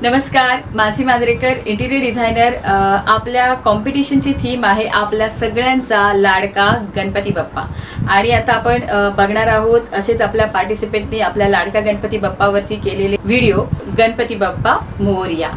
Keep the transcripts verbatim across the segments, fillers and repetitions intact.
नमस्कार, Mansi Manjrekar interior designer. आपल्या कॉम्पिटिशनची theme आहे आपल्या सगळ्यांचा लाडका गणपती बाप्पा। आणि आता आपण बघणार आहोत असेच आपल्या पार्टिसिपेंटनी आपल्या लाडका गणपती बाप्पावरती केलेले व्हिडिओ गणपती बाप्पा मोरया।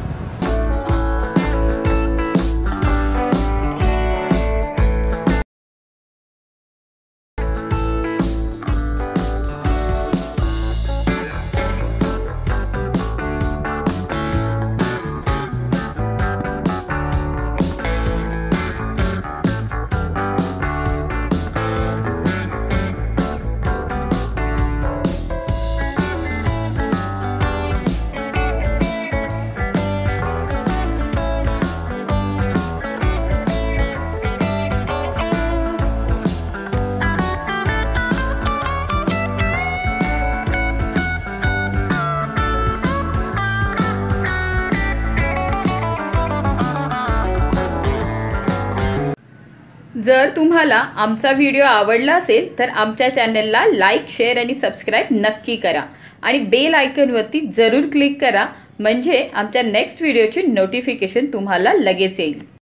जर तुम्हाला आमचा व्हिडिओ आवडला असेल तर आमच्या चॅनलला लाईक, शेअर आणि सबस्क्राइब नक्की करा आणि बेल आयकॉनवरती जरूर क्लिक करा, म्हणजे आमच्या नेक्स्ट व्हिडिओची नोटिफिकेशन तुम्हाला लगेच येईल।